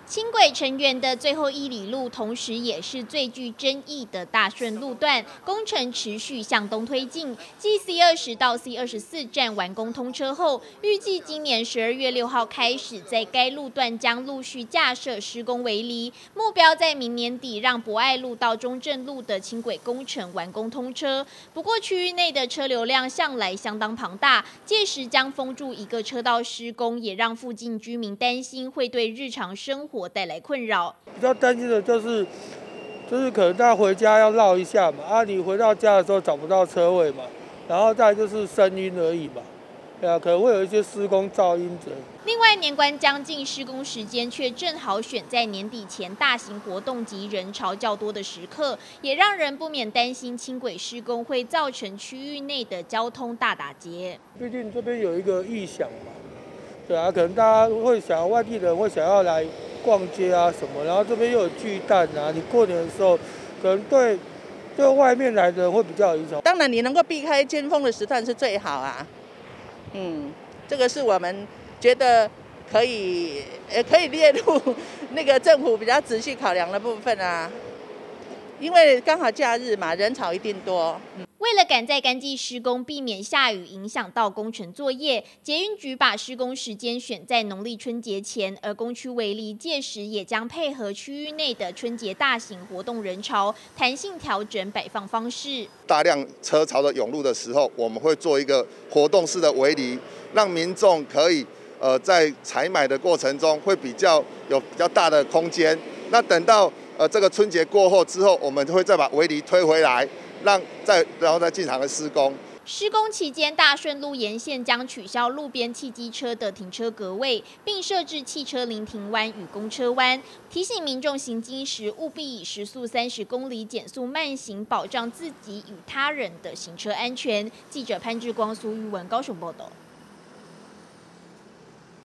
轻轨成员的最后1里路，同时也是最具争议的大顺路段，工程持续向东推进。继 C20到 C24站完工通车后，预计今年12月6号开始，在该路段将陆续架设施工围篱，目标在明年底让博爱路到中正路的轻轨工程完工通车。不过，区域内的车流量向来相当庞大，届时将封住一个车道施工，也让附近居民担心会对日常生活带来困扰。 比较担心的就是可能大家回家要绕一下嘛，你回到家的时候找不到车位嘛，然后再就是声音而已嘛，对啊，可能会有一些施工噪音者。 另外，年关将近，施工时间却正好选在年底前大型活动及人潮较多的时刻，也让人不免担心轻轨施工会造成区域内的交通大打劫。 毕竟这边有一个异响嘛，对啊，可能大家会想，外地人会想要来逛街啊什么，然后这边又有巨蛋啊，你过年的时候可能对外面来的人会比较有影响。 当然，你能够避开尖峰的时段是最好啊。这个是我们觉得可以列入那个政府比较仔细考量的部分啊，因为刚好假日嘛，人潮一定多。 为了赶在干季施工，避免下雨影响到工程作业，捷运局把施工时间选在农历春节前，而工区围篱届时也将配合区域内的春节大型活动人潮，弹性调整摆放方式。 大量车潮的涌入的时候，我们会做一个活动式的围篱，让民众可以在采买的过程中会有比较大的空间。那等到这个春节过后之后，我们会再把围篱推回来。然后再进行的施工。 施工期间，大顺路沿线将取消路边汽机车的停车格位，并设置汽车临停弯与公车弯，提醒民众行经时务必以时速30公里减速慢行，保障自己与他人的行车安全。记者潘志光、苏玉文高雄报道。